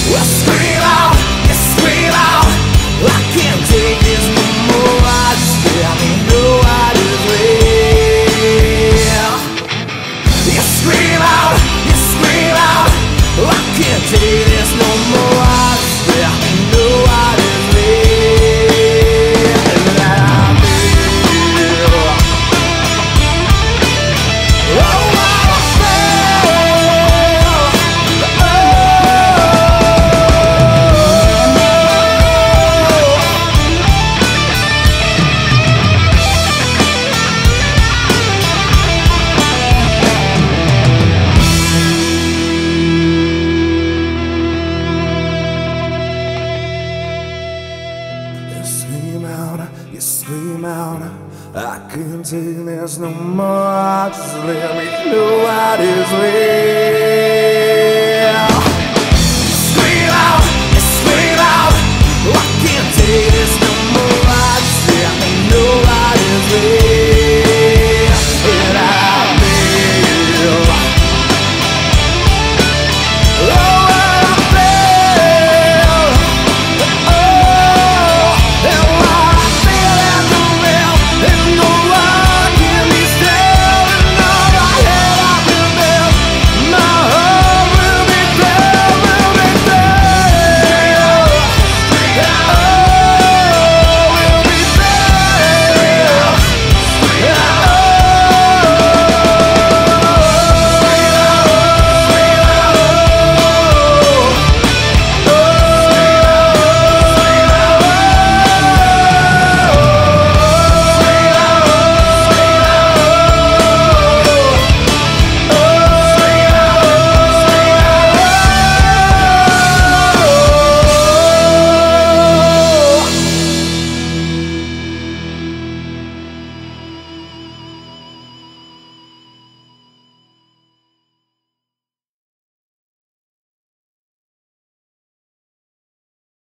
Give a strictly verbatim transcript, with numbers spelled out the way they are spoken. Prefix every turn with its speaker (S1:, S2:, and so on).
S1: Well, scream out, you scream out. I can't take this no more. I just let me know what is real. You scream out, you scream out. I can't take this no more. I just let me know what is real. And that I feel. Oh, what I feel. You scream out, you scream out. I can't take this no more. Just let me know what is real.